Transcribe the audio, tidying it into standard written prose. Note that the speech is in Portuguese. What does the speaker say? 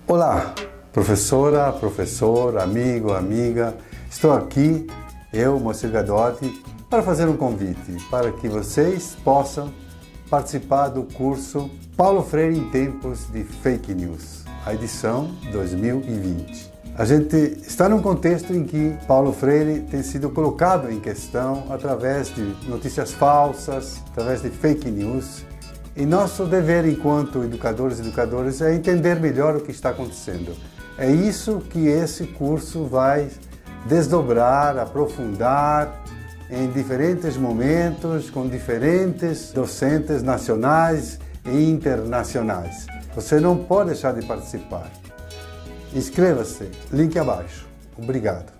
Olá, professora, professor, amigo, amiga. Estou aqui, eu, Moacir Gadotti, para fazer um convite para que vocês possam participar do curso Paulo Freire em Tempos de Fake News, a edição 2020. A gente está num contexto em que Paulo Freire tem sido colocado em questão através de notícias falsas, através de fake news. E nosso dever enquanto educadores e educadoras é entender melhor o que está acontecendo. É isso que esse curso vai desdobrar, aprofundar em diferentes momentos, com diferentes docentes nacionais e internacionais. Você não pode deixar de participar. Inscreva-se, link abaixo. Obrigado.